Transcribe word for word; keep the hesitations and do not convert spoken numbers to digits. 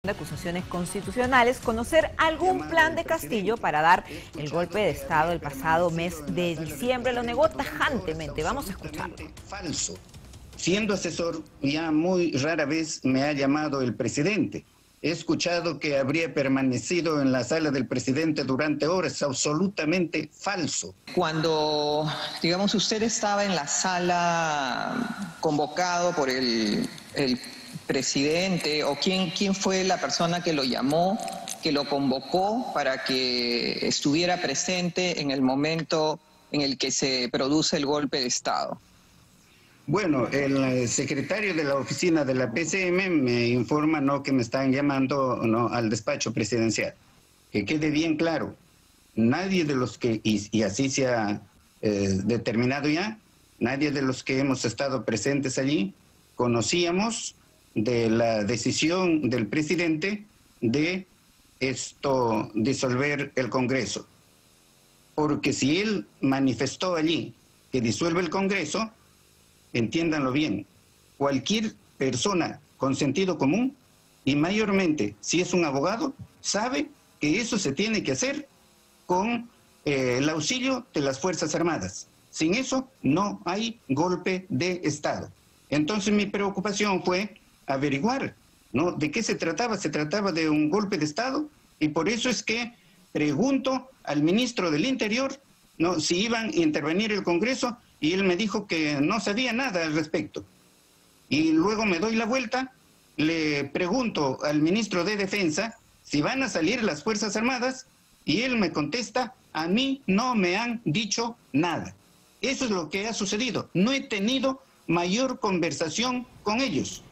de Acusaciones Constitucionales conocer algún plan de Castillo para dar el golpe de Estado el pasado mes de diciembre. Lo negó tajantemente. Vamos a escucharlo. Falso. Siendo asesor, ya muy rara vez me ha llamado el presidente. He escuchado que habría permanecido en la sala del presidente durante horas. Absolutamente falso. Cuando, digamos, usted estaba en la sala convocado por el, el presidente, o quién, quién fue la persona que lo llamó, que lo convocó para que estuviera presente en el momento en el que se produce el golpe de Estado. Bueno, el secretario de la oficina de la P C M me informa no que me están llamando no al despacho presidencial. Que quede bien claro, nadie de los que, y, y así se ha eh, determinado ya, nadie de los que hemos estado presentes allí conocíamos de la decisión del presidente de esto disolver el Congreso. Porque si él manifestó allí que disuelve el Congreso, entiéndanlo bien, cualquier persona con sentido común, y mayormente si es un abogado, sabe que eso se tiene que hacer con eh, el auxilio de las Fuerzas Armadas. Sin eso no hay golpe de Estado. Entonces mi preocupación fue averiguar, ¿no?, de qué se trataba. Se trataba de un golpe de Estado, y por eso es que pregunto al ministro del Interior, ¿no?, si iban a intervenir el Congreso, y él me dijo que no sabía nada al respecto. Y luego me doy la vuelta, le pregunto al ministro de Defensa si van a salir las Fuerzas Armadas, y él me contesta: a mí no me han dicho nada. Eso es lo que ha sucedido. No he tenido mayor conversación con ellos.